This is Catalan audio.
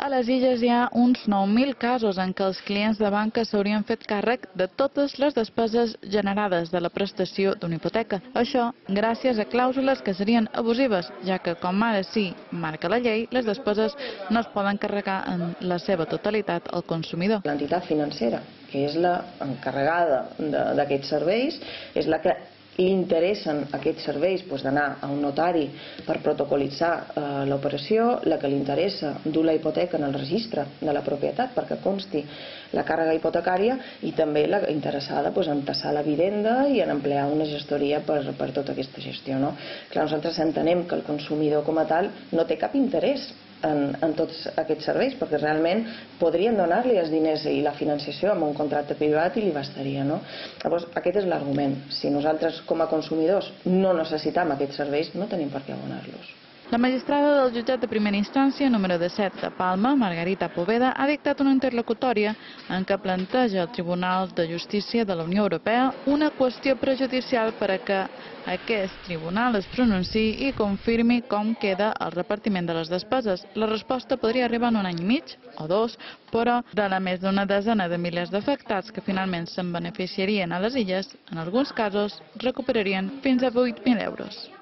A les Illes hi ha uns 9.000 casos en què els clients de banca s'haurien fet càrrec de totes les despeses generades de la prestació d'una hipoteca. Això gràcies a clàusules que serien abusives, ja que, com ara sí marca la llei, les despeses no es poden carregar en la seva totalitat al consumidor. L'entitat financera, que és la encarregada d'aquests serveis, és la que li interessen aquests serveis d'anar a un notari per protocol·litzar l'operació, la que li interessa dur la hipoteca en el registre de la propietat perquè consti la càrrega hipotecària i també la interessada en tassar la vivenda i en emplear una gestoria per tota aquesta gestió. Clar, nosaltres entenem que el consumidor com a tal no té cap interès en tots aquests serveis, perquè realment podrien donar-li els diners i la financiació amb un contracte privat i li bastaria. Llavors, aquest és l'argument. Si nosaltres com a consumidors no necessitem aquests serveis, no tenim per què abonar-los. La magistrada del jutjat de primera instància número 17 de Palma, Margarita Poveda, ha dictat una interlocutòria en què planteja al Tribunal de Justícia de la Unió Europea una qüestió prejudicial per a que aquest tribunal es pronunciï i confirmi com queda el repartiment de les despeses. La resposta podria arribar en un any i mig o dos, però de la més d'una desena de milers d'afectats que finalment se'n beneficiarien a les illes, en alguns casos recuperarien fins a 8.000 euros.